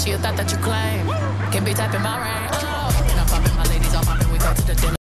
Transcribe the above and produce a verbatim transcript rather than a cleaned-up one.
she a thought that you claim. Can be typing my rain. Oh, and I'm popping my ladies, I'm popping, we go to the dinner.